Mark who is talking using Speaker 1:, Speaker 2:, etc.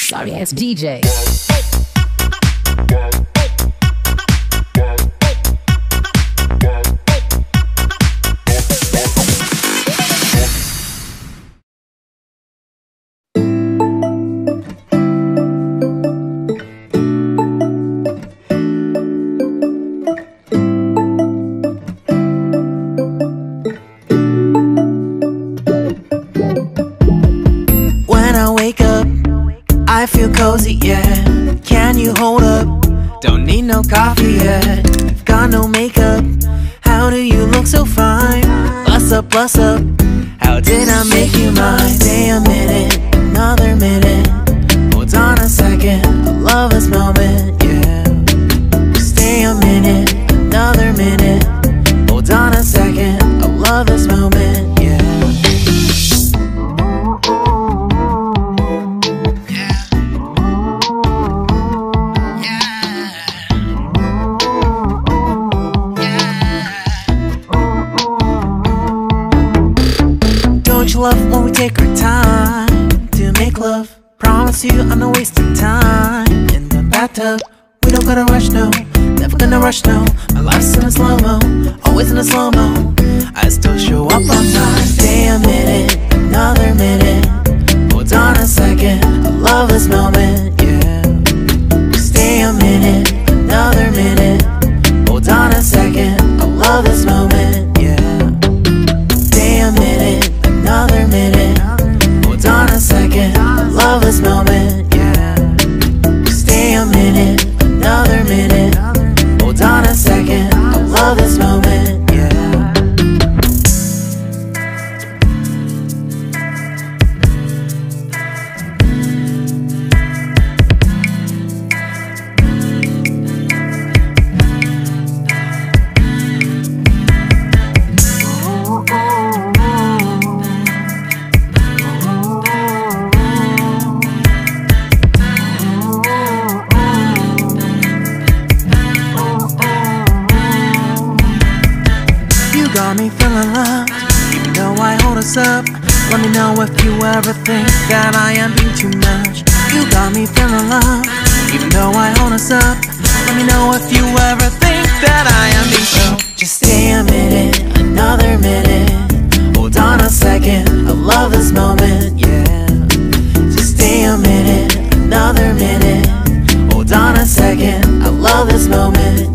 Speaker 1: Sorry ass DJ.
Speaker 2: I feel cozy, yeah. Can you hold up? Don't need no coffee yet. I've got no makeup. How do you look so fine? Bust up, bust up. How did I make you mine? Stay a minute, another minute. Hold on a second, I love this moment, yeah. Stay a minute, another minute. Hold on a second, I love this moment, yeah. Don't you love when we take our time to make love? Promise you I'm not wasting time in the bathtub. We don't gotta rush, no. Never gonna rush, no. My life's in a slow-mo, always in a slow-mo. I still show up on time. Stay a minute, another minute. Hold on a second, I love this moment, yeah. Stay a minute, another minute. Hold on a second, I love this moment, yeah. Stay a minute, another minute. Hold on a second, I love this moment, yeah. Stay a minute, another minute. Hold on a second, I love this moment, yeah. Got me feeling loved, even though I hold us up. Let me know if you ever think that I am being too much. You got me feeling loved, even though I hold us up. Let me know if you ever think that I am being so. Just stay a minute, another minute. Hold on a second, I love this moment, yeah. Just stay a minute, another minute. Hold on a second, I love this moment.